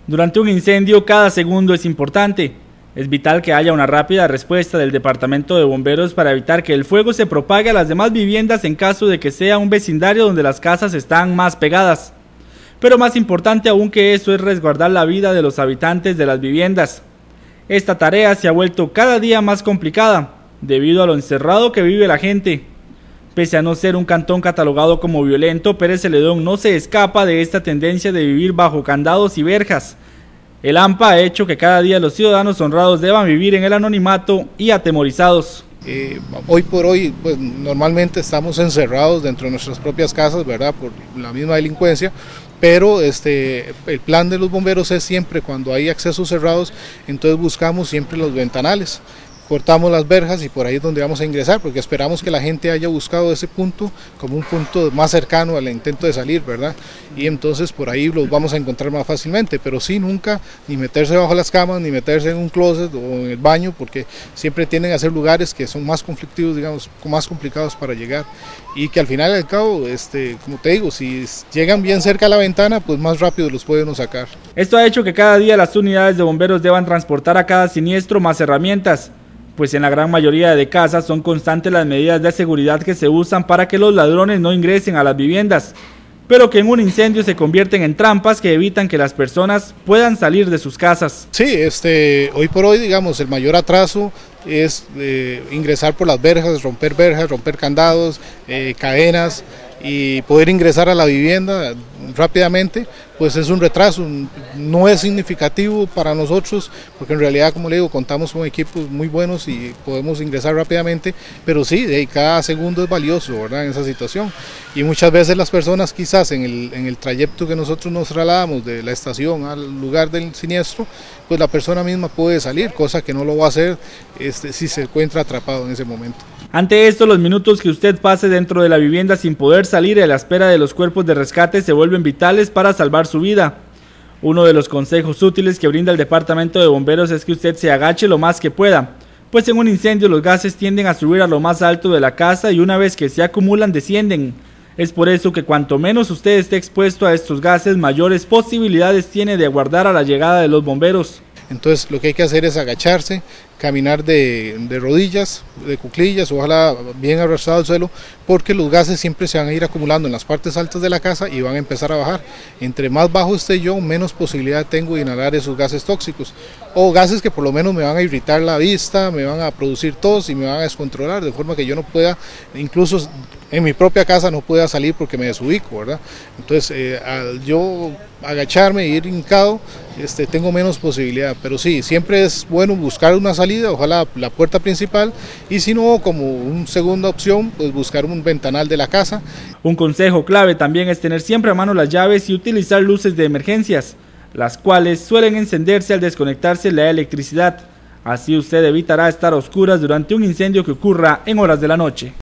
Durante un incendio, cada segundo es importante. Es vital que haya una rápida respuesta del Departamento de Bomberos para evitar que el fuego se propague a las demás viviendas en caso de que sea un vecindario donde las casas están más pegadas. Pero más importante aún que eso es resguardar la vida de los habitantes de las viviendas. Esta tarea se ha vuelto cada día más complicada, debido a lo encerrado que vive la gente. Pese a no ser un cantón catalogado como violento, Pérez Celedón no se escapa de esta tendencia de vivir bajo candados y verjas. El AMPA ha hecho que cada día los ciudadanos honrados deban vivir en el anonimato y atemorizados. Hoy por hoy, pues normalmente estamos encerrados dentro de nuestras propias casas, ¿verdad? Por la misma delincuencia, pero el plan de los bomberos es siempre cuando hay accesos cerrados, entonces buscamos siempre los ventanales. Cortamos las verjas y por ahí es donde vamos a ingresar, porque esperamos que la gente haya buscado ese punto como un punto más cercano al intento de salir, ¿verdad? Y entonces por ahí los vamos a encontrar más fácilmente, pero sí nunca ni meterse bajo las camas, ni meterse en un closet o en el baño, porque siempre tienden a ser lugares que son más conflictivos, digamos, más complicados para llegar, y que al final y al cabo, como te digo, si llegan bien cerca a la ventana, pues más rápido los pueden sacar. Esto ha hecho que cada día las unidades de bomberos deban transportar a cada siniestro más herramientas, pues en la gran mayoría de casas son constantes las medidas de seguridad que se usan para que los ladrones no ingresen a las viviendas, pero que en un incendio se convierten en trampas que evitan que las personas puedan salir de sus casas. Sí, hoy por hoy, digamos, el mayor atraso es ingresar por las verjas, romper candados, cadenas, y poder ingresar a la vivienda rápidamente, pues es un retraso, no es significativo para nosotros, porque en realidad, como le digo, contamos con equipos muy buenos y podemos ingresar rápidamente, pero sí, cada segundo es valioso, ¿verdad?, en esa situación. Y muchas veces las personas quizás en el trayecto que nosotros nos trasladamos de la estación al lugar del siniestro, pues la persona misma puede salir, cosa que no lo va a hacer si se encuentra atrapado en ese momento. Ante esto, los minutos que usted pase dentro de la vivienda sin poder salir a la espera de los cuerpos de rescate se vuelven vitales para salvar su vida. Uno de los consejos útiles que brinda el Departamento de Bomberos es que usted se agache lo más que pueda, pues en un incendio los gases tienden a subir a lo más alto de la casa y una vez que se acumulan descienden. Es por eso que cuanto menos usted esté expuesto a estos gases, mayores posibilidades tiene de aguardar a la llegada de los bomberos. Entonces lo que hay que hacer es agacharse, caminar de rodillas, de cuclillas, ojalá bien abrazado al suelo, porque los gases siempre se van a ir acumulando en las partes altas de la casa y van a empezar a bajar. Entre más bajo esté yo, menos posibilidad tengo de inhalar esos gases tóxicos, o gases que por lo menos me van a irritar la vista, me van a producir tos y me van a descontrolar, de forma que yo no pueda, incluso en mi propia casa no pueda salir porque me desubico, ¿verdad? Entonces al yo agacharme e ir hincado, tengo menos posibilidad, pero sí, siempre es bueno buscar una salida, ojalá la puerta principal, y si no, como una segunda opción, pues buscar un ventanal de la casa. Un consejo clave también es tener siempre a mano las llaves y utilizar luces de emergencias, las cuales suelen encenderse al desconectarse la electricidad. Así usted evitará estar a oscuras durante un incendio que ocurra en horas de la noche.